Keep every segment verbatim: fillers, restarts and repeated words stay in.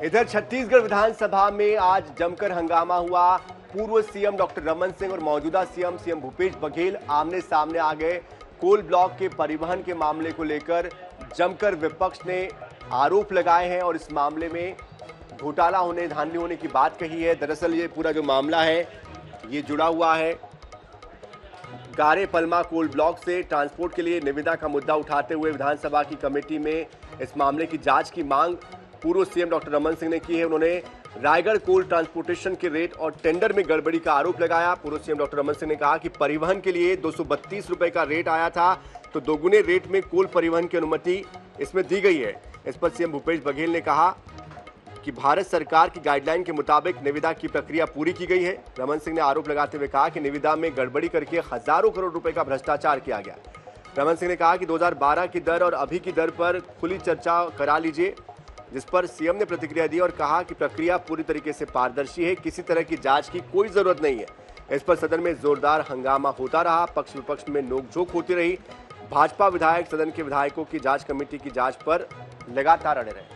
इधर छत्तीसगढ़ विधानसभा में आज जमकर हंगामा हुआ। पूर्व सीएम डॉक्टर रमन सिंह और मौजूदा सीएम सीएम भूपेश बघेल आमने सामने आ गए। कोल ब्लॉक के परिवहन के मामले को लेकर जमकर विपक्ष ने आरोप लगाए हैं और इस मामले में घोटाला होने धांधली होने की बात कही है। दरअसल ये पूरा जो मामला है ये जुड़ा हुआ है गारे पलमा कोल ब्लॉक से। ट्रांसपोर्ट के लिए निविदा का मुद्दा उठाते हुए विधानसभा की कमेटी में इस मामले की जांच की मांग पूर्व सीएम डॉक्टर रमन सिंह ने की है। उन्होंने रायगढ़ कोल ट्रांसपोर्टेशन के रेट और टेंडर में गड़बड़ी का आरोप लगाया। पूर्व सीएम डॉक्टर रमन सिंह ने कहा कि परिवहन के लिए दो सौ बत्तीस रुपए का रेट आया था, तो दोगुने रेट में कोल परिवहन की अनुमति इसमें दी गई है। इस पर सीएम भूपेश बघेल ने कहा कि भारत सरकार की गाइडलाइन के मुताबिक निविदा की प्रक्रिया पूरी की गई है। रमन सिंह ने आरोप लगाते हुए कहा कि निविदा में गड़बड़ी करके हजारों करोड़ रुपए का भ्रष्टाचार किया गया। रमन सिंह ने कहा कि दो हज़ार बारह की दर और अभी की दर पर खुली चर्चा करा लीजिए, जिस पर सीएम ने प्रतिक्रिया दी और कहा कि प्रक्रिया पूरी तरीके से पारदर्शी है, किसी तरह की जांच की कोई जरूरत नहीं है। इस पर सदन में जोरदार हंगामा होता रहा, पक्ष विपक्ष में नोकझोंक होती रही। भाजपा विधायक सदन के विधायकों की जांच कमेटी की जांच पर लगातार अड़े रहे।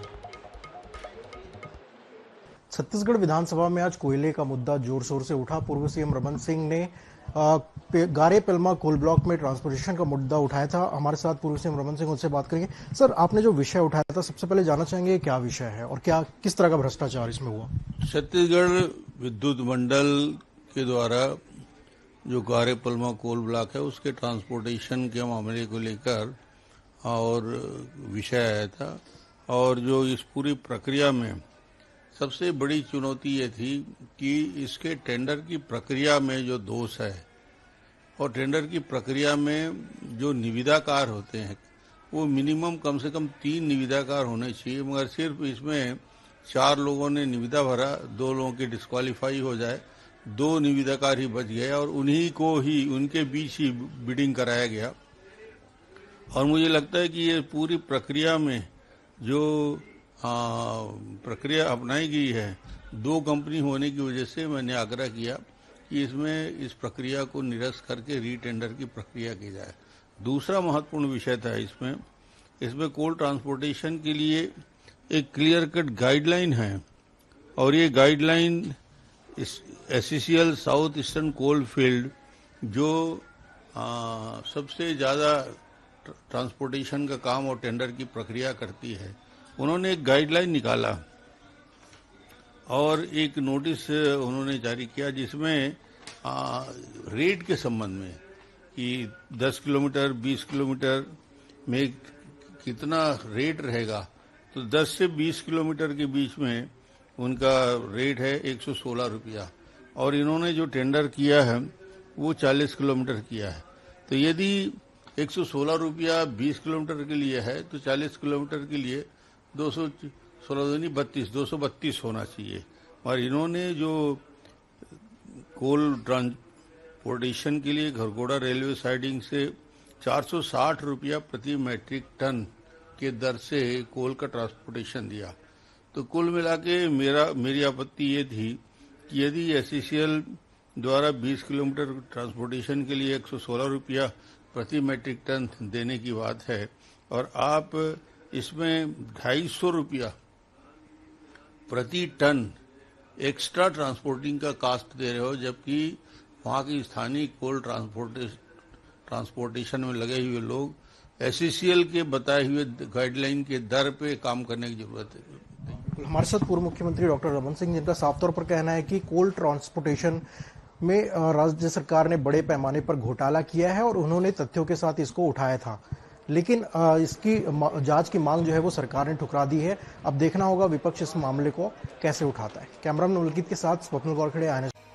छत्तीसगढ़ विधानसभा में आज कोयले का मुद्दा जोर शोर से उठा। पूर्व सीएम रमन सिंह ने आ, गारे पलमा कोल ब्लॉक में ट्रांसपोर्टेशन का मुद्दा उठाया था। हमारे साथ पूर्व सीएम रमन सिंह, उनसे बात करेंगे। सर, आपने जो विषय उठाया था, सबसे पहले जानना चाहेंगे क्या विषय है और क्या किस तरह का भ्रष्टाचार इसमें हुआ? छत्तीसगढ़ विद्युत मंडल के द्वारा जो गारे पलमा कोल ब्लॉक है उसके ट्रांसपोर्टेशन के मामले को लेकर और विषय आया था, और जो इस पूरी प्रक्रिया में सबसे बड़ी चुनौती ये थी कि इसके टेंडर की प्रक्रिया में जो दोष है और टेंडर की प्रक्रिया में जो निविदाकार होते हैं वो मिनिमम कम से कम तीन निविदाकार होने चाहिए, मगर सिर्फ इसमें चार लोगों ने निविदा भरा, दो लोगों के डिस्क्वालीफाई हो जाए, दो निविदाकार ही बच गए और उन्हीं को ही उनके बीच ही बिडिंग कराया गया। और मुझे लगता है कि ये पूरी प्रक्रिया में जो हाँ, प्रक्रिया अपनाई गई है दो कंपनी होने की वजह से मैंने आग्रह किया कि इसमें इस प्रक्रिया को निरस्त करके रीटेंडर की प्रक्रिया की जाए। दूसरा महत्वपूर्ण विषय था इसमें इसमें कोल ट्रांसपोर्टेशन के लिए एक क्लियर कट गाइडलाइन है, और ये गाइडलाइन इस SCCL south eastern coal field जो आ, सबसे ज़्यादा ट्रांसपोर्टेशन का काम और टेंडर की प्रक्रिया करती है, उन्होंने एक गाइडलाइन निकाला और एक नोटिस उन्होंने जारी किया जिसमें आ, रेट के संबंध में कि दस किलोमीटर बीस किलोमीटर में कितना रेट रहेगा, तो दस से बीस किलोमीटर के बीच में उनका रेट है एक सौ सोलह रुपया, और इन्होंने जो टेंडर किया है वो चालीस किलोमीटर किया है। तो यदि एक सौ सोलह रुपया बीस किलोमीटर के लिए है तो चालीस किलोमीटर के लिए दो सौ सोलह बत्तीस दो सौ बत्तीस होना चाहिए। और इन्होंने जो कोल ट्रांसपोर्टेशन के लिए घरघोड़ा रेलवे साइडिंग से चार सौ साठ रुपया प्रति मैट्रिक टन के दर से कोल का ट्रांसपोर्टेशन दिया, तो कुल मिला के मेरा मेरी आपत्ति ये थी कि यदि एससीसीएल द्वारा बीस किलोमीटर ट्रांसपोर्टेशन के लिए एक सौ सोलह रुपया प्रति मैट्रिक टन देने की बात है और आप इसमें ढाई सौ रुपया प्रति टन एक्स्ट्रा ट्रांसपोर्टिंग का कास्ट दे रहे हो, जबकि वहाँ की स्थानीय कोल ट्रांसपोर्टेशन ट्रांसपोर्टेशन में लगे हुए लोग एससीसीएल के बताए हुए गाइडलाइन के दर पे काम करने की जरूरत है। हमारे साथ पूर्व मुख्यमंत्री डॉक्टर रमन सिंह, जिनका साफ तौर पर कहना है कि कोल ट्रांसपोर्टेशन में राज्य सरकार ने बड़े पैमाने पर घोटाला किया है और उन्होंने तथ्यों के साथ इसको उठाया था, लेकिन इसकी जांच की मांग जो है वो सरकार ने ठुकरा दी है। अब देखना होगा विपक्ष इस मामले को कैसे उठाता है। कैमरामैन मुल्कित के साथ स्वप्निल गौरखड़े, आने